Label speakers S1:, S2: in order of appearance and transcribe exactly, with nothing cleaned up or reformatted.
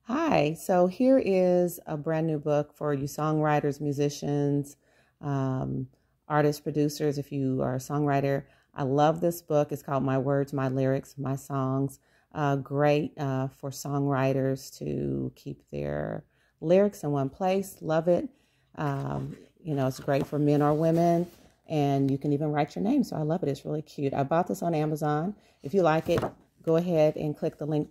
S1: Hi, so here is a brand new book for you songwriters, musicians, um, artists, producers. If you are a songwriter, I love this book. It's called My Words, My Lyrics, My Songs. Uh, great uh, for songwriters to keep their lyrics in one place. Love it. Um, you know, it's great for men or women, and you can even write your name. So I love it. It's really cute. I bought this on Amazon. If you like it, go ahead and click the link